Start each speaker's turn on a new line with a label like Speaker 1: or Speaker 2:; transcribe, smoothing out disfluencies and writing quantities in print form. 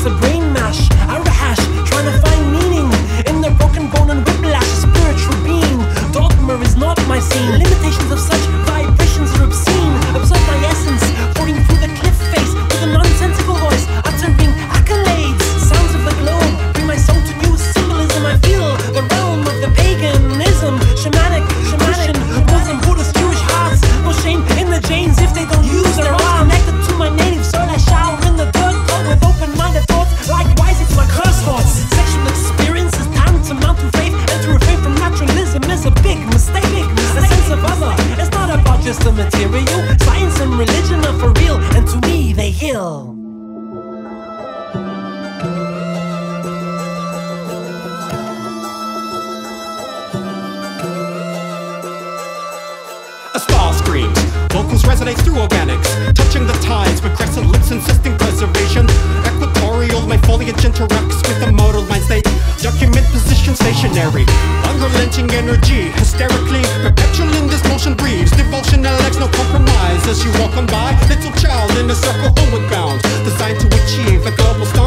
Speaker 1: It's a brain mash, a rehash, trying to find meaning in the broken bone and whiplash, a spiritual being. Dogma is not my scene. Limitations of such vibrations are obscene. Observe my essence, pouring through the cliff face with a nonsensical voice, uttering accolades. Sounds of the globe bring my soul to new symbolism. I feel the realm of the paganism, shamanic, Christian, Muslim, Buddhist, Jewish hearts. No shame in the Jains if they don't use their arm. Connected to my native soul, I shower in the dirt, but with open-minded thoughts. Likewise, it's my curse thoughts. Sexual experience is tantamount to faith, and to refrain from naturalism is a big mistake. A sense of other, it's not about just the material. Science and religion are for real, and to me they heal.
Speaker 2: A star screams, vocals resonate through organics, touching the tides with crescent lips insisting preservation. Equatorial, my foliage interacts with the modal mind state. Document position stationary, unrelenting energy, hysterically perpetual in this motion breathes. Devotion elects no compromise as you walk on by. Little child in a circle homeward bound, designed to achieve a global star.